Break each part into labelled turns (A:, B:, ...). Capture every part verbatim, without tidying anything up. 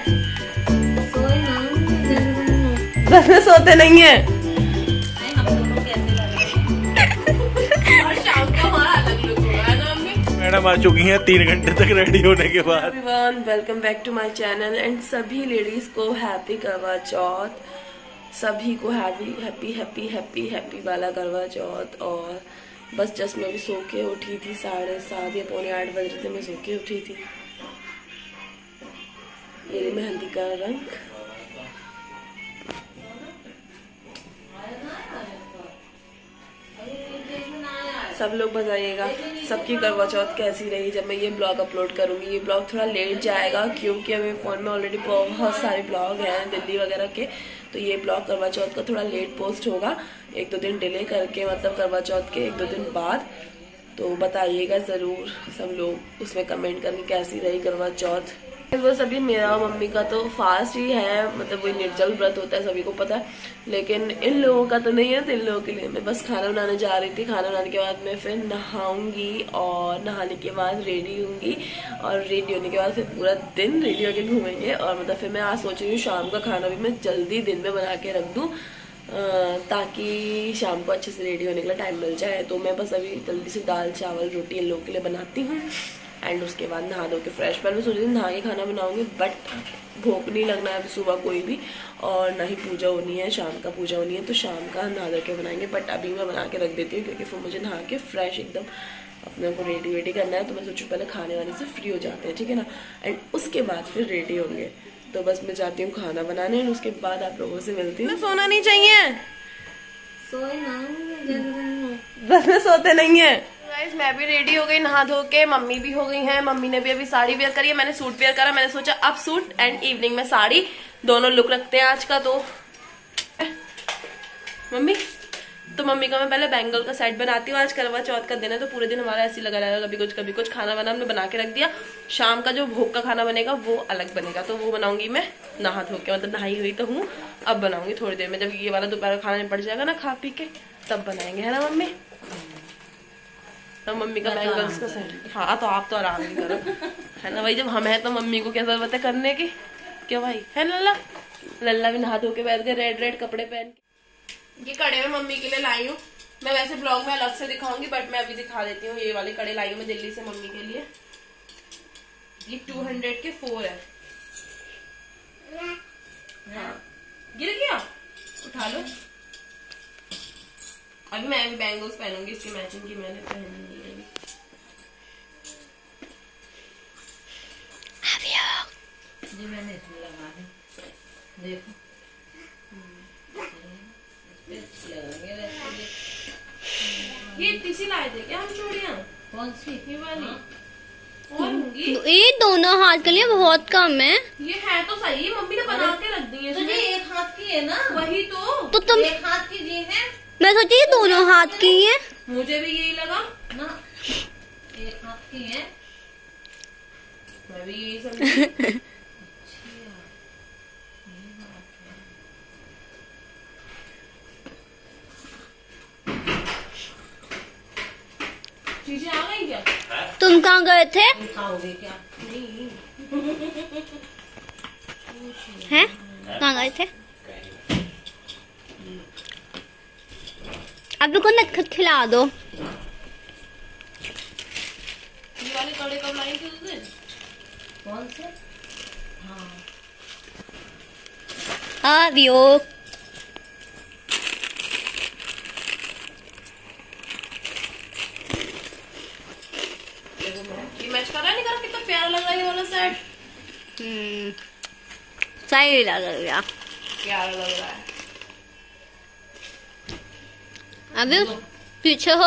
A: बस में सोते नहीं है।
B: मैडम आ चुकी हैं तीन घंटे तक रेडी होने के बाद।
A: Everyone, welcome back to my channel and सभी लेडीज को हैप्पी करवा चौथ। सभी को happy happy happy happy happy वाला करवा चौथ। और बस जस्ट मैं भी सो के उठी थी, साढ़े सात या पौने आठ बज रहे थे, मैं सो के उठी थी। मेरी मेहंदी का रंग सब लोग बताइएगा सबकी करवा चौथ कैसी रही। जब मैं ये ब्लॉग अपलोड करूंगी, ये ब्लॉग थोड़ा लेट जाएगा क्योंकि अभी फोन में ऑलरेडी बहुत सारे ब्लॉग हैं दिल्ली वगैरह के, तो ये ब्लॉग करवा चौथ का थोड़ा लेट पोस्ट होगा, एक दो दिन डिले करके, मतलब करवा चौथ के एक दो दिन बाद। तो बताइएगा ज़रूर सब लोग उसमें कमेंट करके कैसी रही करवा चौथ। वो सभी मेरा मम्मी का तो फास्ट ही है, मतलब वही निर्जल व्रत होता है, सभी को पता है, लेकिन इन लोगों का तो नहीं है। तो इन लोगों के लिए मैं बस खाना बनाने जा रही थी। खाना बनाने के बाद मैं फिर नहाऊंगी और नहाने के बाद रेडी होंगी और रेडी होने के बाद फिर पूरा दिन रेडी होके घूमेंगे। और मतलब फिर मैं आज सोच रही हूँ शाम का खाना भी मैं जल्दी दिन में बना के रख दूँ ताकि शाम को अच्छे से रेडी होने के लिए टाइम मिल जाए। तो मैं बस अभी जल्दी से दाल चावल रोटी इन लोगों के लिए बनाती हूँ एंड उसके बाद नहा धो के फ्रेश। पहले मैं सोच रही थी नहा के खाना बनाऊंगी, बट भूख नहीं लगना है अभी सुबह कोई भी, और ना ही पूजा होनी है, शाम का पूजा होनी है, तो शाम का नहा धो के बनाएंगे। बट अभी मैं बना के रख देती हूँ क्योंकि फिर मुझे नहा के फ्रेश एकदम अपने को रेडी वेडी करना है। तो मैं सोचूँ पहले खाने वाने से फ्री हो जाते हैं, ठीक है ना, एंड उसके बाद फिर रेडी होंगे। तो बस मैं जाती हूँ खाना बनाने एंड उसके बाद आप लोगों से मिलती हूँ। सोना नहीं चाहिए, बस में सोते नहीं है। गाइस मैं भी रेडी हो गई नहा धो के, मम्मी भी हो गई हैं। मम्मी ने भी अभी साड़ी वेयर करी है, मैंने सूट वेयर करा। मैंने सोचा अब सूट एंड इवनिंग में साड़ी, दोनों लुक रखते हैं आज का। तो मम्मी तो मम्मी का मैं पहले बैंगल का सेट बनाती हूँ। आज करवा चौथ का दिन है तो पूरे दिन हमारा ऐसे लगा रहेगा, कभी कुछ कभी कुछ। खाना वाना हमने बना के रख दिया, शाम का जो भोग का खाना बनेगा वो अलग बनेगा, तो वो बनाऊंगी मैं नहा धो के, मतलब नहाई हुई तो हूँ, अब बनाऊंगी थोड़ी देर में। जब ये वाला दोपहर का खाना निपट जाएगा ना खा पी के, तब बनाएंगे, है ना मम्मी। तो मम्मी का बैंगल्स का सेट, हाँ तो आप तो आराम नहीं करो, है ना भाई। जब हम हैं तो मम्मी को क्या जरूरत है करने की, क्यों भाई, है लल्ला। लल्ला भी नहा धो के बैठ गए रेड रेड कपड़े पहन के। ये कड़े में मम्मी के लिए लाई हूँ, मैं वैसे ब्लॉग में अलग से दिखाऊंगी बट मैं अभी दिखा देती हूँ। ये वाले कड़े लाई हूँ मैं दिल्ली से मम्मी के लिए। ये टू हंड्रेड के फोर है। हाँ गिर गया, उठा लो। अभी मैं अभी बैंगल्स पहनूंगी, इसकी मैचिंग की मैंने पहनी है अभी।
C: जी मैंने इसमें लगा दी, देखो
A: ये इतनी लाए थे क्या हम चूड़ियाँ?
C: कौन सी?
A: ये वाली और होंगी?
D: ये दोनों हाथ के लिए बहुत कम है।
A: ये है तो सही, मम्मी ने बना के रख दी है।
C: तो ये एक हाथ की है ना?
A: वही तो,
D: तो तुम
C: एक हाथ की जी है।
D: मैं सोची ये दोनों हाथ की है।
A: मुझे भी यही लगा
C: ना, एक हाथ की है।
A: मैं भी यही समझी। चीजें आ गई क्या?
D: तुम कहाँ गए थे?
C: खाओगे क्या?
A: नहीं
D: हैं? कहाँ गए थे? अभी को नटखट खिला दो।
A: ये वाले कड़े कब लाई थी उस दिन?
C: कौन से? हाँ
D: अभियो
A: ये मैच कर रहा है, नहीं कर रहा? कितना प्यारा लग रहा है ये वाला सेट।
D: हम्म सही लग गया,
A: प्यारा लग रहा है।
D: अभी पीछे हो।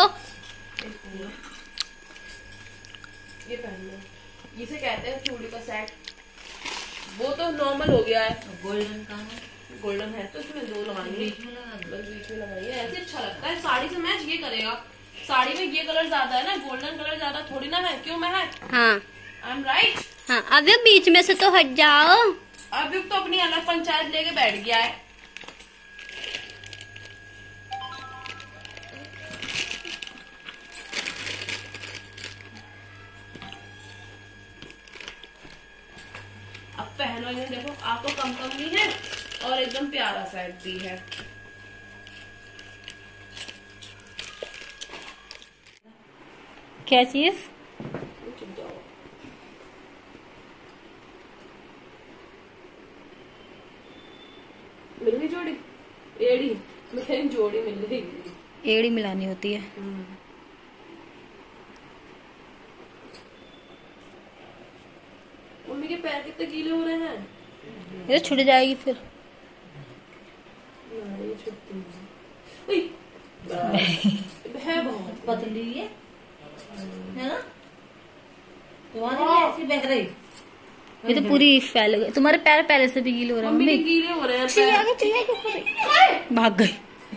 A: ये पहन लो, इसे कहते हैं चूड़ी का सेट। वो तो नॉर्मल हो गया है।
C: गोल्डन का है,
A: गोल्डन है तो इसमें दो लगाएंगे,
C: बीच में लगा दो।
A: बस बीच में लगाइए, ऐसे अच्छा लगता है। साड़ी से मैच ये करेगा, साड़ी में ये कलर ज्यादा है ना, गोल्डन कलर ज्यादा थोड़ी ना है, क्यों मैं है?
D: हाँ
A: आई एम राइट।
D: हाँ अभी बीच में से तो हट जाओ।
A: अभी तो अपनी अलग पंचायत लेके बैठ गया है। पहनो, ये देखो आपको कम कम भी है और एकदम प्यारा सेट भी है।
D: क्या चीज?
A: मिल गई जोड़ी, एड़ी मेरी जोड़ी मिल गई।
D: एड़ी मिलानी होती है।
A: मम्मी के पैर कितने गीले हो रहे हैं।
D: ये छूट जाएगी फिर।
A: नहीं छूटती है। है बहुत
C: पतली है है ना, तुम्हारी भी ऐसी बह रही।
D: ये तो पूरी फैल गई। तुम्हारे पैर पहले से भी गीले हो रहे हैं
A: मम्मी के
D: मम्मी।
A: गीले हो रहे हैं
D: चाहिए
A: पैर।
D: आगे, चाहिए आगे। भाग गई।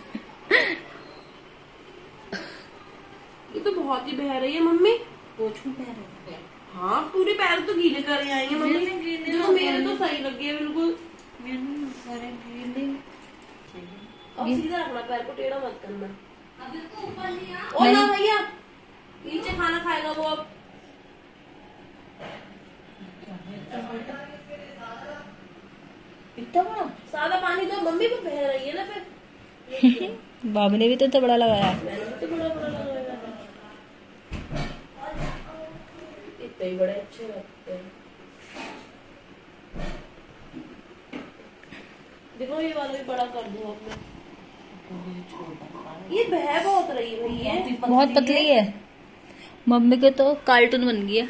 A: ये तो बहुत ही बह रही है मम्मी।
C: पोछू बह रही है।
A: हाँ पूरे पैर तो गीले कर आएंगे मम्मी।
C: गीले गीले
A: देखो मेरे तो सही लग गए बिल्कुल। अब सीधा रखना, पैर को टेढ़ा मत करना। ओ ना भैया, नीचे खाना खाएगा वो अब।
C: इतना बड़ा
A: सादा पानी तो मम्मी को बह रही है ना फिर।
D: बाबू ने भी तो, तो बड़ा लगाया।
A: मैंने भी तो बड़ा बड़ा लगाया है। इतने ही बड़े अच्छे लगते हैं। देखो ये वाला भी बड़ा कर दूं अब मैं। ये बह बहुत रही है भैया।
D: बहुत पतली है। मम्मी के तो कार्टून बन गई है।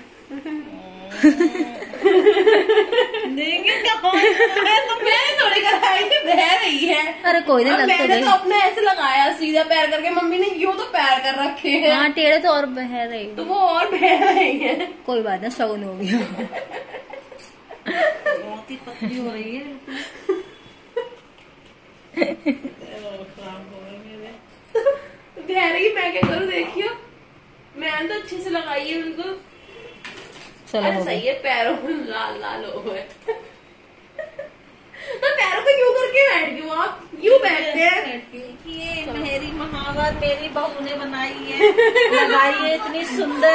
A: मैंने थोड़ी कराई थी, बह रही है।
D: अरे कोई नहीं,
A: और
D: लग तो
A: मैंने
D: गई।
A: तो अपने ऐसे लगाया सीधा पैर करके, मम्मी ने यूं तो पैर कर रखे हैं।
D: हाँ टेढ़े तो और बह रही।
A: तो वो और बह रही है।
D: कोई बात नहीं, शगुन हो गया।
C: बहुत ही पतली हो रही है।
A: बह रही, मैं क्या करूँ देखियो। मैंने तो अच्छे से लगाई है बिल्कुल।
D: चलो
A: अरे
D: हो
A: सही
D: गई।
A: है, पैरों में लाल लाल हो गए। तो पैरों पे क्यों करके बैठ गई आप? यूं बैठते हैं।
C: ये मेरी महावत मेरी बहू ने बनाई है, लगाई है इतनी सुंदर।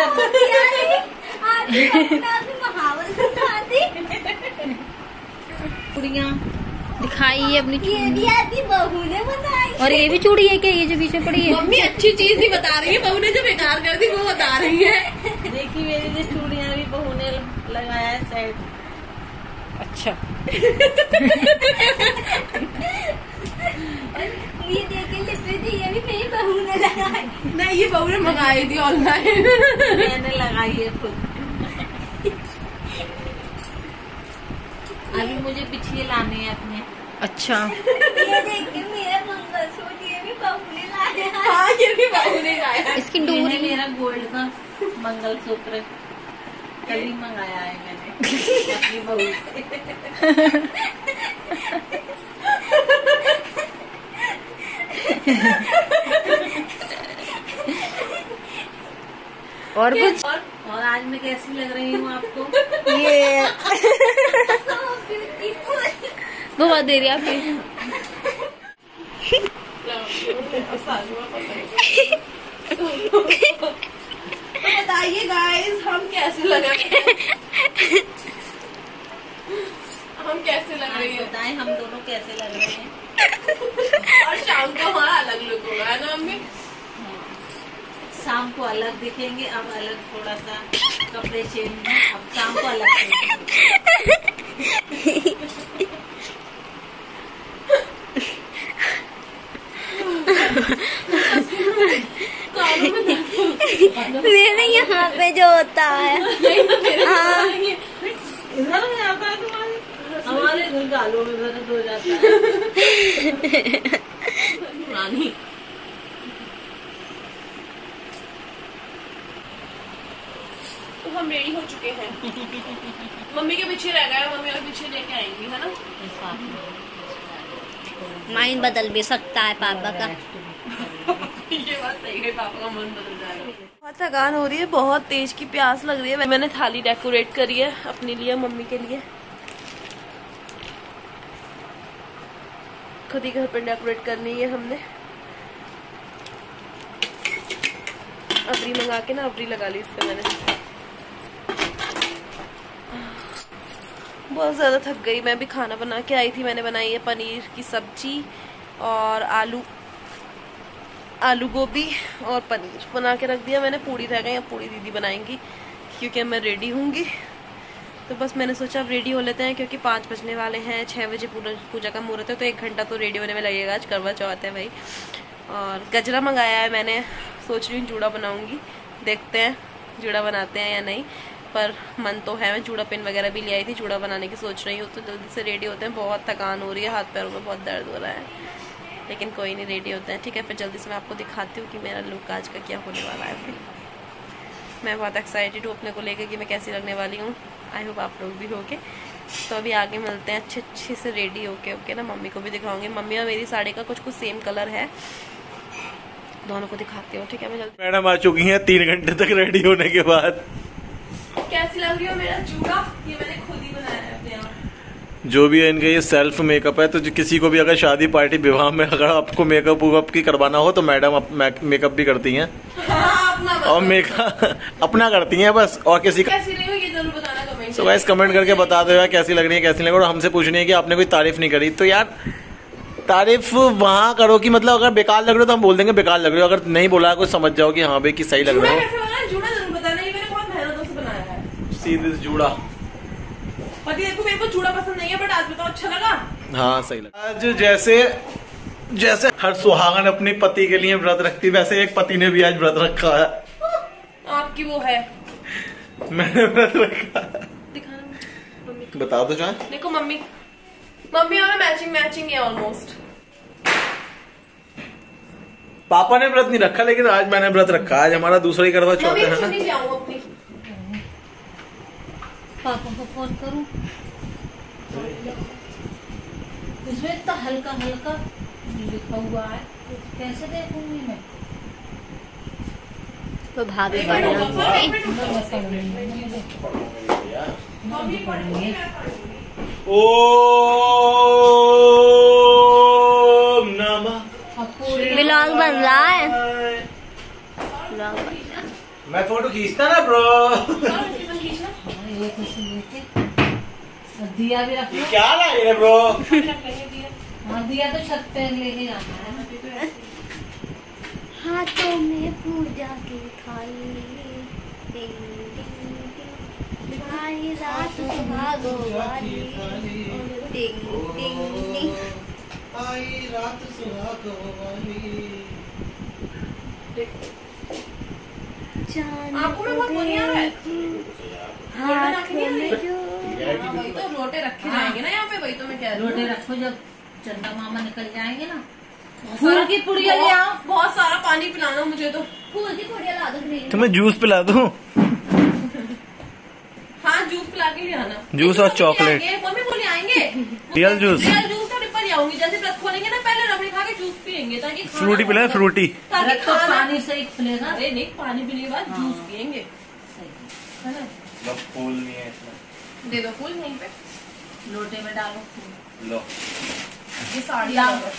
C: कुड़ियाँ
D: दिखाई है अपनी चूड़ी।
C: आपकी बहू ने बनाई।
D: और ये भी चूड़ी है क्या, ये जो पीछे पड़ी है?
A: मम्मी अच्छी चीज नहीं बता रही है, बहू ने जो बेकार कर दी वो बता रही है।
C: देखी मेरी जो चूड़ियाँ भी बहू ने लगाया है सेट।
D: अच्छा।
C: ये देखिए लिपस्टिक ये भी मेरी बहू ने लगाई।
A: नहीं ये बहू ने मंगाई थी ऑनलाइन।
C: मैंने लगाई है खुद। अभी मुझे बिछिए लाने हैं अपने।
D: अच्छा।
C: ये देखिए मेरा मंगलसूत्र ये भी बहू ने लाया।
A: हाँ ये भी बहू ने लाया।
D: इसकी
C: ये
D: डोरी
C: है मेरा गोल्ड का मंगलसूत्र, कल ही मंगाया है मैंने अपनी बहू से।
D: और कुछ?
A: और
C: और आज मैं कैसी लग रही हूँ आपको?
D: ये बहुत देरी आपकी।
A: तो बताइए गाइस हम कैसे लग रहे हैं? हम कैसे लग रही है?
C: बताएं हम दोनों कैसे लग रहे हैं।
A: और शाम को हमारा अलग लुक होगा है ना मम्मी?
C: शाम को अलग दिखेंगे, अब अलग थोड़ा सा कपड़े चेंज हैं, अब शाम को अलग दिखेंगे।
D: मेरे यहाँ पे जो होता है। हाँ।
C: इधर नहीं आता है तुम्हारे, हमारे घर गालों में दर्द हो जाता है।
A: रानी तो हम रेडी हो चुके हैं। मम्मी के पीछे रह गए, मम्मी और पीछे लेके आएंगी है ना।
D: माइंड बदल भी सकता है पापा का।
A: ये बात सही है, पापा का मन बदल जाएगा। बहुत थकान हो रही है, बहुत तेज की प्यास लग रही है। मैंने थाली डेकोरेट करी है अपने लिए, मम्मी के लिए। खुद ही घर पर डेकोरेट करनी है हमने। अबरी मंगा के ना अबरी लगा ली इस पे मैंने। बहुत ज़्यादा थक गई मैं भी। खाना बना के आई थी, मैंने बनाई है पनीर की सब्जी और आलू आलू गोभी और पनीर बना के रख दिया मैंने। पूड़ी रह गई, अब पूड़ी दीदी बनाएंगी क्योंकि मैं रेडी होंगी। तो बस मैंने सोचा अब रेडी हो लेते हैं क्योंकि पाँच बजने वाले हैं, छः बजे पूजा का मुहूर्त है, तो एक घंटा तो रेडी होने में लगेगा। आज करवा चौथ है भाई। और गजरा मंगाया है मैंने, सोच रही हूँ जूड़ा बनाऊँगी, देखते हैं जूड़ा बनाते हैं या नहीं, पर मन तो है। मैं जूड़ा पिन वगैरह भी ले आई थी, जूड़ा बनाने की सोच रही हूँ। तो जल्दी से रेडी होते हैं, बहुत थकान हो रही है, हाथ पैरों में बहुत दर्द हो रहा है, लेकिन कोई नहीं, रेडी होते हैं। ठीक है, फिर जल्दी से मैं आपको दिखाती हूँ कि मेरा लुक आज का क्या होने वाला है। फिर मैं बहुत एक्साइटेड हूँ अपने को लेकर कि मैं कैसी लगने वाली हूँ। आई होप आप लोग भी होके। तो अभी आगे मिलते हैं अच्छे अच्छे से रेडी होके। ओके ना, मम्मी को भी दिखाऊंगी। मम्मी और मेरी साड़ी का कुछ कुछ सेम कलर है, दोनों को दिखाती हूँ। ठीक है, मैं जल्दी।
B: मैडम आ चुकी हैं तीन घंटे तक रेडी होने के बाद।
A: कैसी लग रही हो मेरा जूड़ा? ये मैंने खुद ही बनाया है अपने आप।
B: जो भी है इनका ये सेल्फ मेकअप है, तो किसी को भी अगर शादी पार्टी विवाह में अगर आपको मेकअप वूकअप की करवाना हो तो मैडम मेकअप भी करती हैं।
A: हाँ, अपना
B: और मेकअप अपना करती हैं बस, और किसी का।
A: कैसी रही हो ये जरूर बताना कमेंट।
B: सो गाइस कमेंट करके बता दो यार कैसी लग रही है, कैसी लग रही है। और हमसे पूछनी है कि आपने कोई तारीफ नहीं करी, तो यार तारीफ वहाँ करो कि मतलब अगर बेकार लग रहे हो तो हम बोल देंगे बेकार लग रहे हो, अगर नहीं बोला कुछ समझ जाओ कि हाँ भाई कि सही लग रहे हो।
A: जूड़ा जरूर बताना, ये मैंने बहुत मेहनतों से बनाया है।
B: सी दिस जूड़ा।
A: पति देखो मेरे को जूड़ा पसंद नहीं है, बट आज बताओ अच्छा लगा।
B: हाँ सही लगा। आज जैसे जैसे हर सुहागन अपने पति के लिए व्रत रखती, वैसे एक पति ने भी आज व्रत रखा है।
A: आपकी वो है,
B: मैंने व्रत रखा।
A: दिखाना मम्मी को।
B: बता दो चाहे।
A: देखो मम्मी मम्मी और मैचिंग मैचिंग है ऑलमोस्ट।
B: पापा ने व्रत नहीं रखा, लेकिन आज मैंने व्रत रखा। आज हमारा दूसरा ही करवा चौथ है ना।
A: मम्मी अपनी
C: पापा को फोन करूं? इसमें इतना हल्का हल्का लिखा हुआ है, कैसे देखूंगी मैं?
D: तो भाभी
B: ओम नमः।
D: व्लॉग बन रहा है।
B: मैं फोटो खींचता ना ब्रो।
C: दिया भी रख लो।
B: क्या लाए रे ब्रो?
C: हाँ, दिया तो छत पे लेके जाना है।
D: हाथों में पूजा की थाली, टिंग टिंग टिंग, आई रात सुहागो वाली, टिंग टिंग टिंग,
B: आई रात सुहागो वाली।
A: आपको में बहुत बढ़िया है।
D: हाथ में जो
A: वही तो रोटे रखे जाएंगे ना यहाँ पे, वही तो मैं कह रही हूँ।
C: रोटे रखो, जब चंदा मामा निकल जाएंगे ना, फूल की पुड़िया ले आओ।
A: बहुत सारा पानी पिलाना मुझे तो।
C: फूल की पुड़िया ला दो।
B: तुम्हें जूस पिला दूं?
A: हाँ, जूस पिला के ले आना।
B: जूस और चॉकलेट।
A: मम्मी बोले आएंगे
B: रियल जूस।
A: रियल जूस का डिब्बा ले आऊंगी। जैसे व्रत खोलेंगे ना, पहले रबड़ी खा के जूस पियेंगे ताकि
B: फ्रूटी पिलाए, फ्रूटी।
A: ताकि
C: तो पानी से ही खुलेगा।
A: अरे नहीं, पानी पीने के बाद जूस पियेंगे, है ना?
B: फूल नहीं है इसमें।
A: दे दो फूल यहीं पे,
C: लोटे में डालो।
B: लो
A: ये साड़ी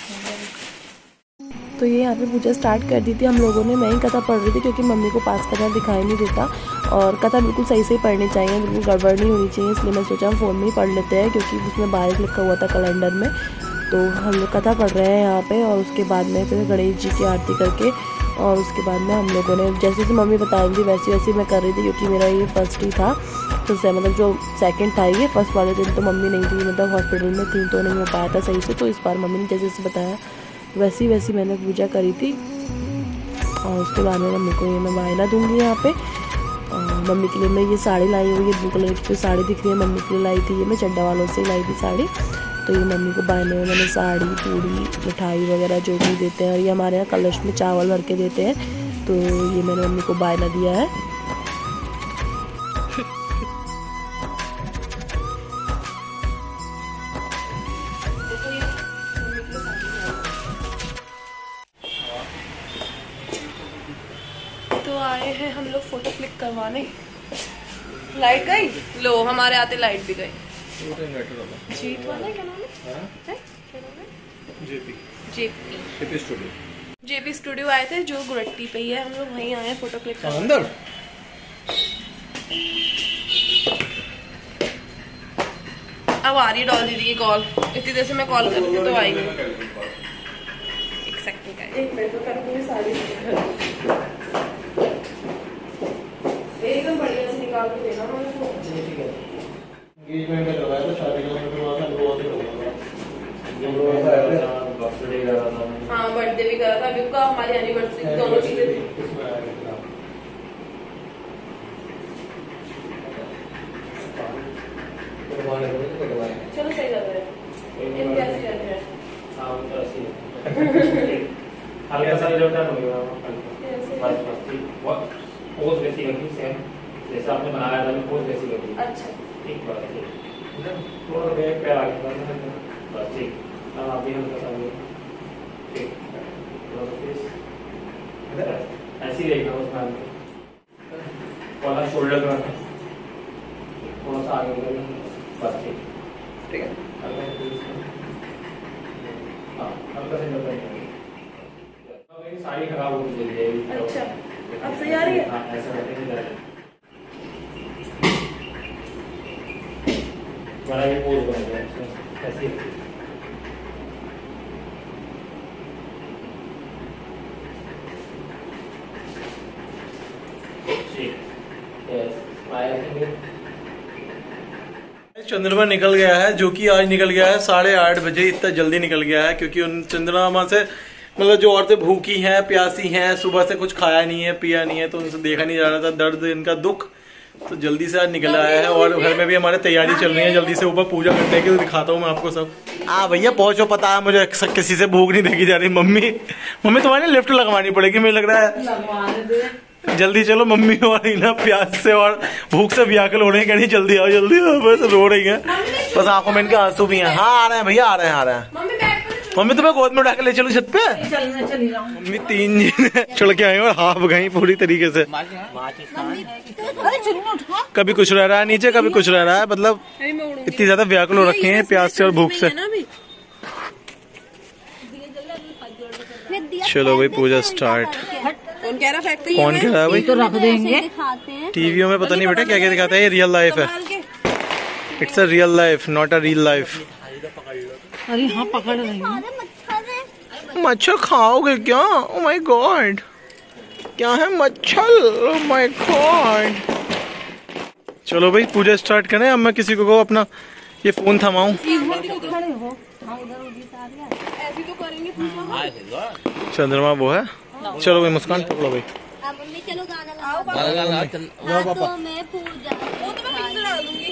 E: तो ये यहाँ पे पूजा स्टार्ट कर दी थी हम लोगों ने। मैं ही कथा पढ़ रही थी क्योंकि मम्मी को पास करना दिखाई नहीं देता, और कथा बिल्कुल सही से ही पढ़नी चाहिए, बिल्कुल गड़बड़ नहीं होनी चाहिए। इसलिए मैं सोचा हम फ़ोन में ही पढ़ लेते हैं, क्योंकि उसमें बाहर लिखा हुआ था कैलेंडर में। तो हम लोग कथा पढ़ रहे हैं यहाँ पे, और उसके बाद में फिर गणेश जी की आरती करके, और उसके बाद में हम लोगों ने जैसे जैसे मम्मी बता रही थी वैसे वैसे मैं कर रही थी, क्योंकि मेरा ये फर्स्ट ही था। तो से मतलब जो सेकंड था ये, फर्स्ट वाले दिन तो मम्मी नहीं थी, मतलब हॉस्पिटल में थी, तो नहीं हो पाया था सही से। तो इस बार मम्मी ने जैसे जैसे बताया वैसी वैसी मैंने पूजा करी थी। और उसके बाद में मम्मी को ये मैं वायना दूंगी यहाँ पे। और मम्मी के लिए मैं ये साड़ी लाई हुई है, ब्लू कलर की जो साड़ी दिख रही है मम्मी के लिए लाई थी, ये मैं चड्डा वालों से लाई थी साड़ी। तो ये मम्मी को बायने में मैंने साड़ी, पूड़ी, मिठाई वगैरह जो भी देते हैं, और ये हमारे यहाँ कलश में चावल भर के देते हैं, तो ये मैंने मम्मी को बायना दिया है।
A: तो आए हैं हम लोग फोटो क्लिक करवाने। लाइट गई, लो हमारे आते लाइट भी गई। जीत वाला क्या नाम है? JP JP studio JP studio आए थे जो गुरट्टी पे ही है। हम लोग वहीं आए हैं फोटो क्लिक करने।
B: अंदर
A: अब आ रही है डॉल दीदी की कॉल। इतनी देर से मैं कॉल कर रही थी तो आई नहीं। एक सेकंड का एक मिनट तो कर पूरी साड़ी एकदम बढ़िया से निकाल के देना मुझे।
B: एंगेजमेंट में करवाया था, शादी का मैं करवा था, वो से करवाया बर्थडे करा था।
A: हाँ बर्थडे भी करा था, अभी का हमारी एनिवर्सरी दोनों चीजें थी। चलो सही लग रहा है। ये कैसी लग रहा है?
F: हाँ वो तो ऐसी है। हल्का सा इधर उधर हो गया हल्का। बस बस ठीक। बहुत पोज वैसी लगी सेम जैसा आपने बनाया था, पोज वैसी लगी।
A: अच्छा
F: ठीक बात है। थोड़ा बैक पे आगे बढ़ना है बस ठीक। अब आप भी हल्का सा आगे ठीक। थोड़ा फेस ऐसी रहेगा उसमें आगे। थोड़ा शोल्डर करना है, थोड़ा सा आगे बढ़ना बस ठीक।
A: ठीक है।
F: हाँ हल्का से जब मेरी साड़ी खराब हो गई है।
A: अच्छा अब सही आ रही है?
F: हाँ ऐसा करते हैं जरा बड़ा ये पोज बन गया है ऐसे। ठीक यस स्माइल।
B: चंद्रमा निकल गया है, जो कि आज निकल गया है साढ़े आठ बजे। इतना जल्दी निकल गया है क्योंकि उन चंद्रमा से मतलब जो औरतें भूखी हैं, प्यासी हैं, सुबह से कुछ खाया नहीं है, पिया नहीं है, तो उनसे देखा नहीं जा रहा था दर्द, इनका दुख, तो जल्दी से आज निकल आया है। और घर में भी हमारे तैयारी चल रही है जल्दी से ऊपर पूजा करने की, तो दिखाता हूँ मैं आपको सब। हाँ भैया पहुंचो, पता है मुझे किसी से भूख नहीं देखी जा रही। मम्मी मम्मी तुम्हारी लिफ्ट लगवानी पड़ेगी मुझे लग रहा है। जल्दी चलो, मम्मी और ना प्यास से और भूख से व्याकुल हो रहे हैं, कहनी जल्दी आओ जल्दी आओ, बस रो रही है, बस आंखों में इनके आंसू भी हैं। हाँ आ रहे हैं भैया, आ रहे हैं आ रहे हैं। मम्मी तुम्हें गोद में उठा के ले चलो छत पे। मम्मी तीन दिन चढ़ के आई और हाफ गई पूरी तरीके से। कभी कुछ रह रहा है नीचे, कभी कुछ रह रहा है, मतलब इतनी ज्यादा व्याकुल हो रखे हैं प्यास से और भूख से। चलो भाई पूजा स्टार्ट।
A: कौन कह रहा फैक्ट्री
B: कौन कह रहा है भाई?
C: तो रख देंगे
B: टीवियों में पता नहीं बेटा क्या क्या दिखाते हैं, ये रियल लाइफ है। It's a real life, not a real life.
C: अरे हाँ पकड़ रही हूँ।
B: मच्छर खाओगे क्या? ओ माय गॉड, क्या है मच्छर? Oh my god. चलो भाई पूजा स्टार्ट करें। अब मैं किसी को को अपना ये फोन थमाऊं। चंद्रमा वो है। चलो भाई मुस्कान पकड़ो भाई।
D: मम्मी चलो गाना लगाओ। हाथों में पूजा वो तो मैं पिक्चर डालूंगी।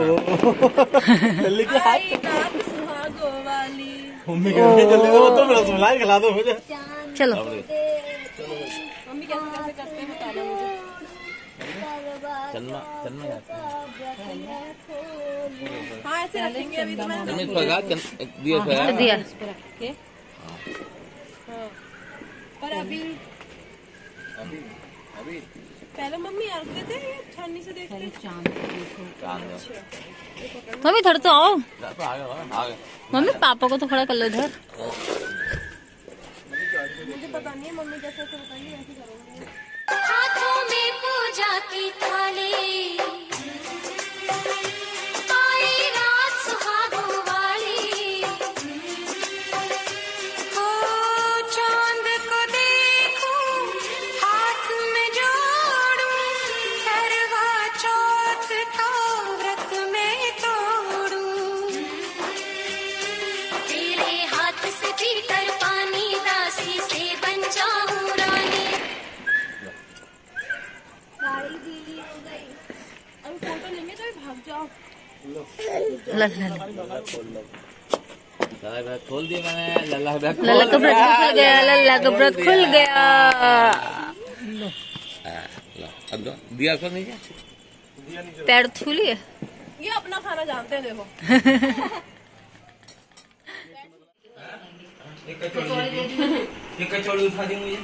B: जल्दी के हाथ
A: सुहागो वाली
B: मम्मी कह रही है जल्दी वो तो रसमलाई खिला दो मुझे।
C: चलो
A: मम्मी कैसे कैसे करते हैं बताना मुझे।
G: चलना चलना जाता है।
A: हाँ ऐसे रखेंगे अभी तो मैंने
G: चलना इस पर लगा दिया इस पर लगा
C: दिया
A: इस पे रख के। हाँ पर अभी
G: अभी अभी
A: पहले मम्मी रख देते हैं या छाननी से देखते हैं?
G: चांद
C: मम्मी थोड़ा तो आओ।
G: तो आगे आगे
C: मम्मी पापा को तो खड़ा कर लो इधर।
A: मुझे पता नहीं है, मम्मी जैसे ऐसे बताएंगे ऐसे करूँगी।
H: हाथों में पूजा की थाली आई रात सुहागों वाली हो चांद को देखूं हाथ में जोड़ूं करवा चौथ का व्रत में तोड़ूं तेरे हाथ से पीकर पानी दासी से बन जाऊं रानी।
D: गाड़ी गीली हो गई।
A: अभी फोटो लेंगे तो भाग जाओ।
G: लल्ला खोल दिया मैंने। लल्ला
C: लल्ला का व्रत खुल गया। लल्ला का व्रत खुल गया।
G: अब दो दिया खोल नहीं क्या?
C: पैर छू लिए।
A: ये अपना खाना जानते हैं देखो।
G: एक कचौड़ी उठा दी मुझे।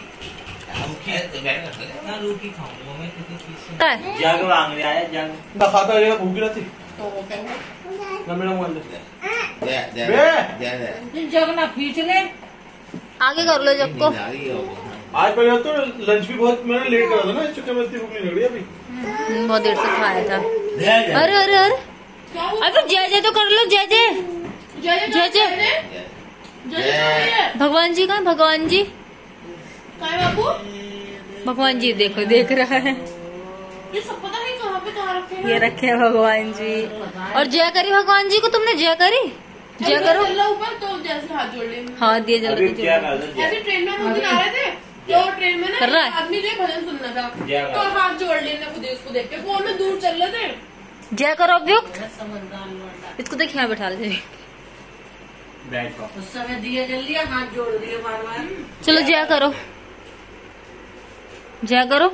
G: ना रोटी खाऊंगा मैं किसी चीज से। जग मांग रहा है जग।
B: ना खाता रहेगा, भूख रहती ना मेरा मोबाइल दे
G: दे दे दे
C: जब ना खींच ले आगे कर लो जब को।
B: आज पहले तो लंच भी बहुत मैंने लेट करा था ना, इस चक्कर में इतनी भूख नहीं लग रही अभी।
C: बहुत देर से खाया था। अरे अरे अरे
D: अरे जय जय तो कर लो, जय जय जय जय। भगवान जी कहाँ? भगवान जी बाबू, भगवान जी देखो, देख रहा है।
A: ये सब पता नहीं कहाँ पे कहाँ रखे हैं।
D: ये रखे हैं भगवान जी। और जय करी भगवान जी को, तुमने जय करी? जय करो
A: ऊपर तो जैसे हाथ जोड़ ले।
D: हाँ दिए जल
F: अभी क्या कर रहे
A: ऐसे ट्रेन में हम दिन आ रहे थे तो ट्रेन में
D: कर
A: ना
D: रहा है?
A: आदमी जो भजन सुनना था तो हाथ जोड़ लेना खुद ही उसको देख के, फोन में दूर चल रहे थे।
D: जय करो अभियुक्त, इसको देख यहाँ बैठा ले।
C: उस समय दिया जल लिया, हाथ जोड़ दिए बार बार।
D: चलो जय करो, जय करो।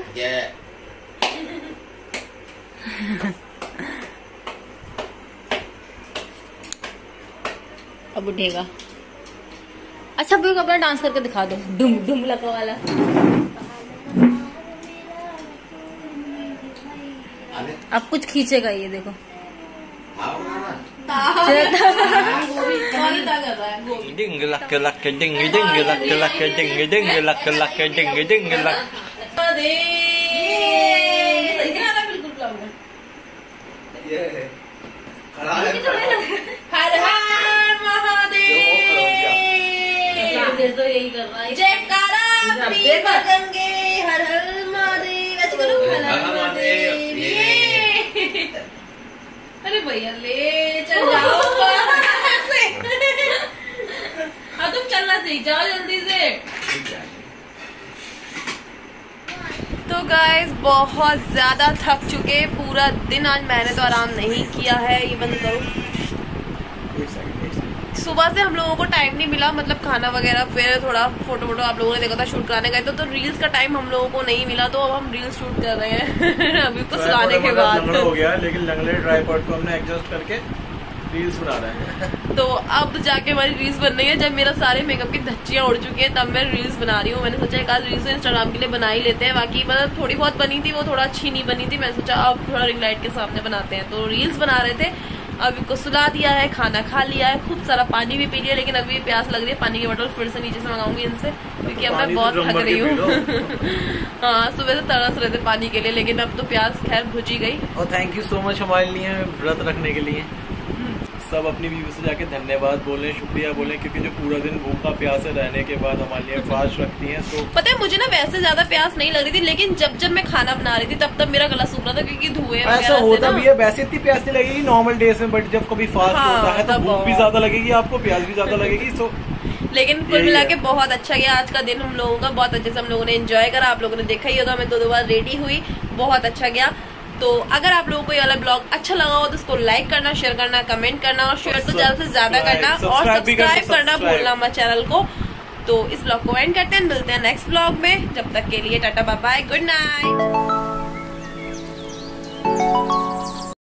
D: अब उठेगा। अच्छा अभी अपना डांस करके दिखा दो, डुम डुम लगा वाला। अब कुछ खींचेगा ये देखो।
G: डिंग लक लक डिंग डिंग लक लक डिंग डिंग लक लक डिंग डिंग लक।
A: हर हर महादेव,
C: तो यही कर रहा है।
A: जयकारा पीर गंगे, हर हर महादेव। ऐसे करो, हर हर महादेव। ये अरे भैया ले चल जाओ। हाँ तुम चलना सीख जाओ जल्दी से। तो गाइस बहुत ज्यादा थक चुके, पूरा दिन आज मैंने तो आराम नहीं किया है। ये बंद करो। सुबह से हम लोगों को टाइम नहीं मिला, मतलब खाना वगैरह, फिर थोड़ा फोटो वोटो आप लोगों ने देखा था शूट कराने गए तो, तो रील्स का टाइम हम लोगों को नहीं मिला, तो अब हम रील्स शूट कर रहे हैं अभी तो सुलाने के बाद
B: हो गया, लेकिन लंगड़े ट्राइपॉड को हमने एडजस्ट करके रील्स बना रहे हैं।
A: तो अब जाके हमारी रील्स बन रही है। जब मेरा सारे मेकअप की धच्चियां उड़ चुकी हैं तब मैं रील्स बना रही हूँ। मैंने सोचा एक आध रील्स इंस्टाग्राम के लिए बना ही लेते हैं। बाकी मतलब थोड़ी बहुत बनी थी, वो थोड़ा अच्छी नहीं बनी थी। मैंने सोचा अब थोड़ा रिंग लाइट के सामने बनाते हैं, तो रील्स बना रहे थे। अब इनको सुला दिया है, खाना खा लिया है, खूब सारा पानी भी पी लिया, लेकिन अभी प्यास लग रही है। पानी की बोतल फिर से नीचे से मंगाऊंगी इनसे, क्योंकि अब मैं बहुत थक रही हूँ। हाँ सुबह से तरस रहे थे पानी के लिए, लेकिन अब तो प्यास खैर बुझी गई।
B: और थैंक यू सो मच हमारे लिए व्रत रखने के लिए। सब अपनी बीवी से जाके धन्यवाद बोले, शुक्रिया बोले, क्योंकि जो पूरा दिन भूखा प्यासे रहने के बाद हमारे लिए फास्ट रखती हैं। तो
A: पता है मुझे ना वैसे ज्यादा प्यास नहीं लग रही थी, लेकिन जब जब मैं खाना बना रही थी तब तब मेरा गला सूख रहा था, क्योंकि धुएं
B: ऐसा होता भी है। वैसे इतनी प्यास नहीं लगेगी नॉर्मल डेज में, बट जब कभी फास्ट
A: हाँ,
B: होता है तो भूख भी ज्यादा लगेगी आपको, प्यास भी ज्यादा लगेगी। सो
A: लेकिन कुल मिला के बहुत अच्छा गया आज का दिन हम लोगों का। बहुत अच्छे से हम लोगों ने एंजॉय करा। आप लोगों ने देखा ही होगा, मैं दो दो बार रेडी हुई, बहुत अच्छा गया। तो अगर आप लोगों को ये वाला ब्लॉग अच्छा लगा हो तो उसको लाइक करना, शेयर करना, कमेंट करना, और शेयर तो ज्यादा से ज्यादा करना, और सब्सक्राइब करना भूलना मत चैनल को। तो इस ब्लॉग को एंड करते हैं, मिलते हैं नेक्स्ट ब्लॉग में। जब तक के लिए tata bye bye, good night.